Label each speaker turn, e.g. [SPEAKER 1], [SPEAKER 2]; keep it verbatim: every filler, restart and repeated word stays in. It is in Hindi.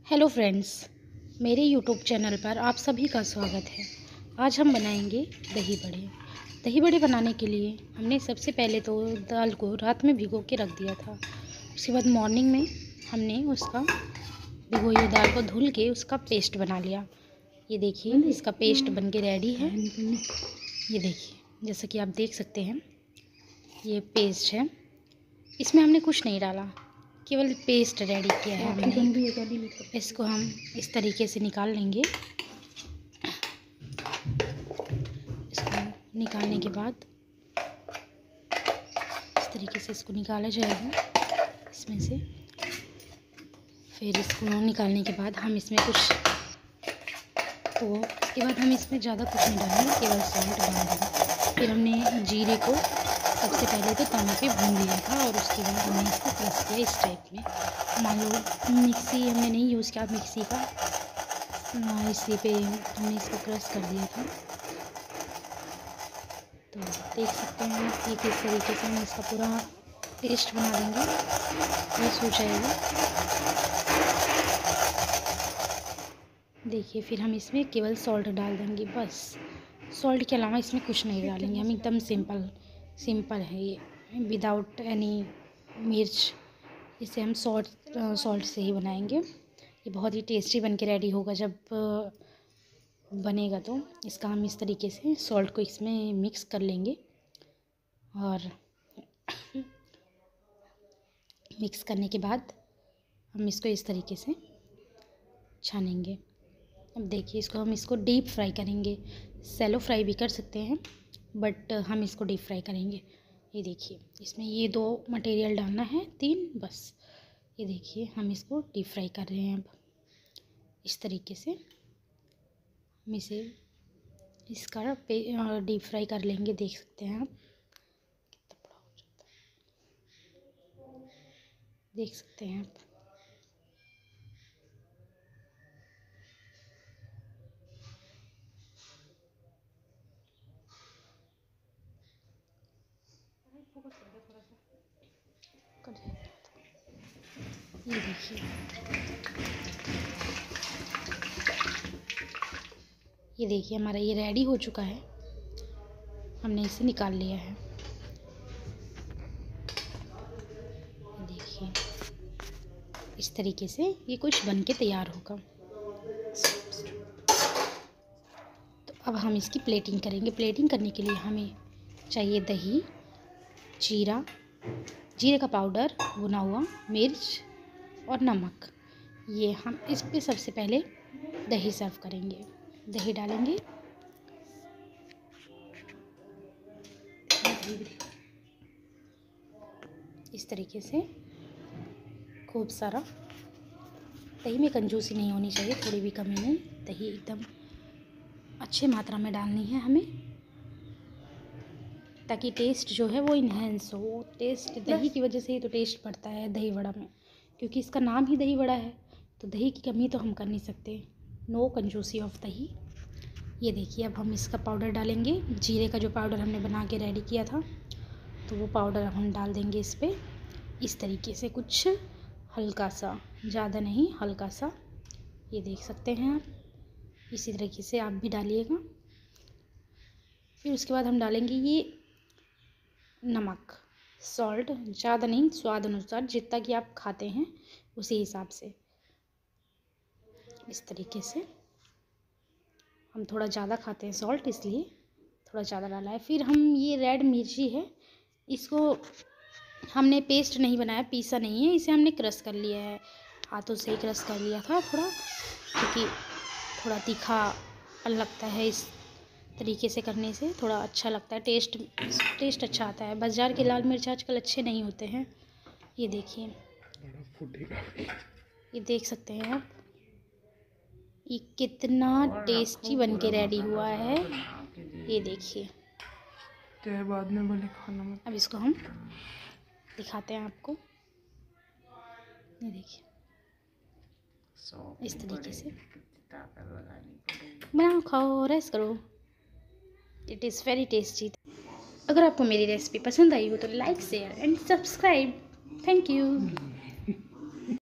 [SPEAKER 1] हेलो फ्रेंड्स, मेरे यूट्यूब चैनल पर आप सभी का स्वागत है। आज हम बनाएंगे दही बड़े। दही बड़े बनाने के लिए हमने सबसे पहले तो दाल को रात में भिगो के रख दिया था। उसके बाद मॉर्निंग में हमने उसका भिगोई हुई दाल को धुल के उसका पेस्ट बना लिया। ये देखिए, इसका पेस्ट बन के रेडी है। ये देखिए, जैसा कि आप देख सकते हैं, ये पेस्ट है। इसमें हमने कुछ नहीं डाला, केवल पेस्ट रेडी किया है हमने। इसको हम इस तरीके से निकाल लेंगे। इसको निकालने के बाद इस तरीके से इसको निकाला जाएगा इसमें से। फिर इसको निकालने के बाद हम इसमें कुछ तो इसके बाद हम इसमें ज़्यादा कुछ नहीं डालेंगे, केवल सॉल्ट डाल देंगे। फिर हमने जीरे को सबसे पहले तो तवे पे भून लिया था और उसके बाद हमने इसको क्रश किया इस टाइप में। मान लो मिक्सी हमने नहीं यूज़ किया मिक्सी का, इसी पे हमने इसको क्रश कर दिया था। तो देख सकते हैं कि किस तरीके से हम इसका पूरा पेस्ट बना देंगे, बस हो जाएगा। देखिए, फिर हम इसमें केवल सॉल्ट डाल देंगे, बस। सॉल्ट के अलावा इसमें कुछ नहीं डालेंगे हम। एकदम सिंपल सिंपल है ये, विदाउट एनी मिर्च। इसे हम सॉल्ट सॉल्ट से ही बनाएंगे। ये बहुत ही टेस्टी बन के रेडी होगा जब बनेगा। तो इसका हम इस तरीके से सॉल्ट को इसमें मिक्स कर लेंगे और मिक्स करने के बाद हम इसको इस तरीके से छानेंगे। अब देखिए, इसको हम इसको डीप फ्राई करेंगे। सैलो फ्राई भी कर सकते हैं, बट हम इसको डीप फ्राई करेंगे। ये देखिए, इसमें ये दो मटेरियल डालना है, तीन बस। ये देखिए, हम इसको डीप फ्राई कर रहे हैं। अब इस तरीके से हम इसे इसका डीप फ्राई कर लेंगे। देख सकते हैं आप कितना बड़ा हो जाता है, देख सकते हैं आप। ये देखिए, ये देखिए हमारा ये रेडी हो चुका है। हमने इसे निकाल लिया है। देखिए, इस तरीके से ये कुछ बन के तैयार होगा। तो अब हम इसकी प्लेटिंग करेंगे। प्लेटिंग करने के लिए हमें चाहिए दही, जीरा, जीरे का पाउडर, भुना हुआ मिर्च और नमक। ये हम इस पे सबसे पहले दही सर्व करेंगे। दही डालेंगे, इस तरीके से खूब सारा। दही में कंजूसी नहीं होनी चाहिए, थोड़ी भी कमी नहीं। दही एकदम अच्छे मात्रा में डालनी है हमें, ताकि टेस्ट जो है वो इन्हेंस हो। टेस्ट दही की वजह से ही तो टेस्ट बढ़ता है दही वड़ा में, क्योंकि इसका नाम ही दही वड़ा है। तो दही की कमी तो हम कर नहीं सकते। नो कंजूसी ऑफ दही। ये देखिए, अब हम इसका पाउडर डालेंगे। जीरे का जो पाउडर हमने बना के रेडी किया था, तो वो पाउडर हम डाल देंगे इस पर। इस तरीके से कुछ हल्का सा, ज़्यादा नहीं, हल्का सा। ये देख सकते हैं आप। इसी तरीके से आप भी डालिएगा। फिर उसके बाद हम डालेंगे ये नमक, सॉल्ट, ज़्यादा नहीं, स्वाद अनुसार, जितना कि आप खाते हैं उसी हिसाब से। इस तरीके से हम थोड़ा ज़्यादा खाते हैं सॉल्ट, इसलिए थोड़ा ज़्यादा डाला है। फिर हम ये रेड मिर्ची है, इसको हमने पेस्ट नहीं बनाया, पीसा नहीं है, इसे हमने क्रश कर लिया है। हाथों से ही क्रश कर लिया था थोड़ा, क्योंकि थोड़ा तीखा लगता है। इस तरीके से करने से थोड़ा अच्छा लगता है, टेस्ट टेस्ट अच्छा आता है। बाज़ार के लाल मिर्च आजकल अच्छे नहीं होते हैं। ये देखिए, ये देख सकते हैं आप, ये कितना टेस्टी बन के रेडी हुआ है। ये देखिए,
[SPEAKER 2] बाद में बोले खाना मत।
[SPEAKER 1] अब इसको हम दिखाते हैं आपको। ये देखिए, इस तरीके से बनाओ, खाओ, रेस्ट करो। It is very tasty. अगर आपको मेरी रेसिपी पसंद आई हो तो like, share and subscribe. Thank you.